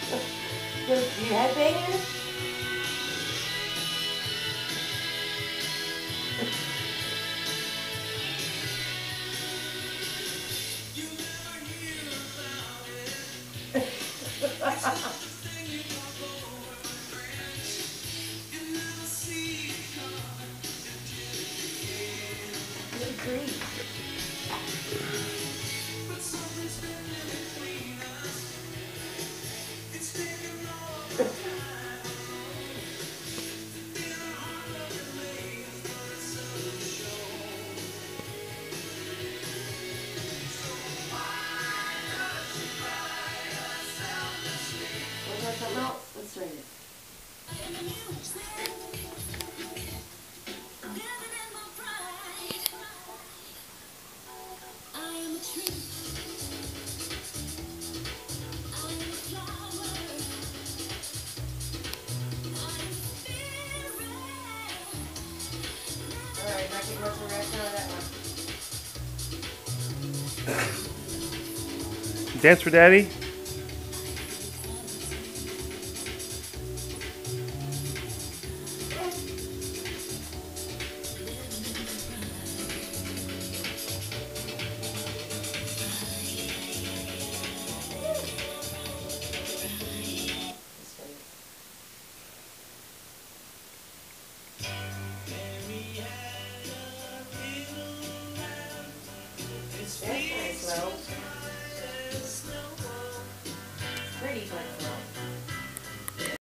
Do you headbang it? Good grief. Want to try something else? Let's read it. Alright, Becky, what's the reaction of that one? Dance for Daddy.